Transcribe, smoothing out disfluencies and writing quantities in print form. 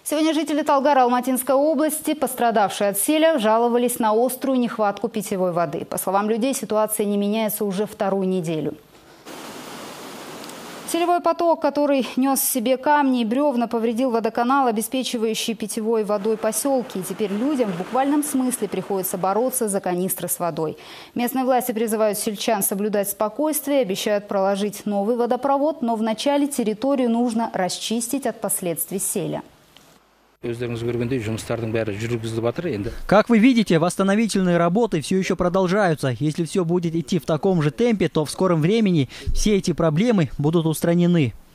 Сегодня жители Талгара Алматинской области, пострадавшие от селя, жаловались на острую нехватку питьевой воды. По словам людей, ситуация не меняется уже вторую неделю. Селевой поток, который нес в себе камни и бревна, повредил водоканал, обеспечивающий питьевой водой поселки. И теперь людям в буквальном смысле приходится бороться за канистры с водой. Местные власти призывают сельчан соблюдать спокойствие, обещают проложить новый водопровод, но вначале территорию нужно расчистить от последствий селя. Как вы видите, восстановительные работы все еще продолжаются. Если все будет идти в таком же темпе, то в скором времени все эти проблемы будут устранены.